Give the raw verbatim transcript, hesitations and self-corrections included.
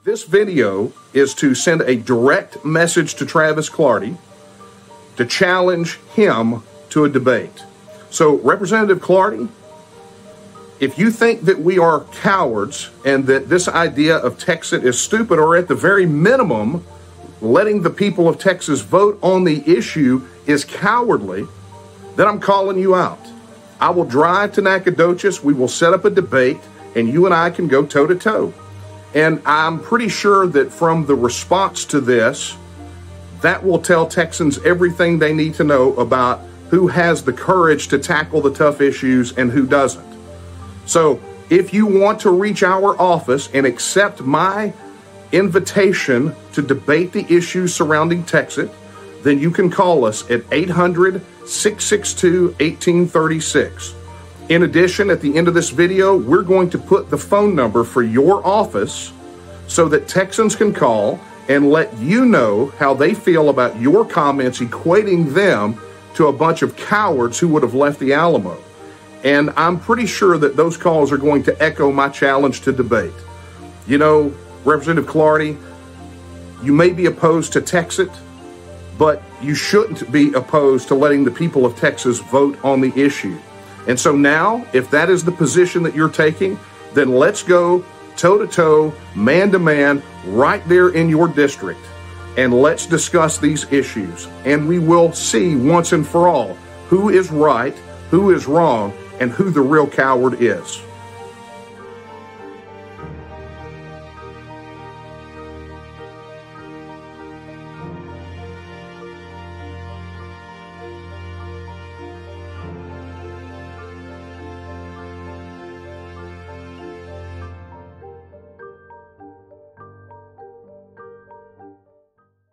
This video is to send a direct message to Travis Clardy to challenge him to a debate. So, Representative Clardy, if you think that we are cowards and that this idea of TEXIT is stupid, or at the very minimum, letting the people of Texas vote on the issue is cowardly, then I'm calling you out. I will drive to Nacogdoches, we will set up a debate, and you and I can go toe-to-toe. And I'm pretty sure that from the response to this, that will tell Texans everything they need to know about who has the courage to tackle the tough issues and who doesn't. So if you want to reach our office and accept my invitation to debate the issues surrounding TEXIT, then you can call us at eight hundred, six six two, one eight three six. In addition, at the end of this video, we're going to put the phone number for your office so that Texans can call and let you know how they feel about your comments equating them to a bunch of cowards who would have left the Alamo. And I'm pretty sure that those calls are going to echo my challenge to debate. You know, Representative Clardy, you may be opposed to TEXIT, but you shouldn't be opposed to letting the people of Texas vote on the issue. And so now, if that is the position that you're taking, then let's go toe-to-toe, man-to-man, right there in your district, and let's discuss these issues. And we will see once and for all who is right, who is wrong, and who the real coward is.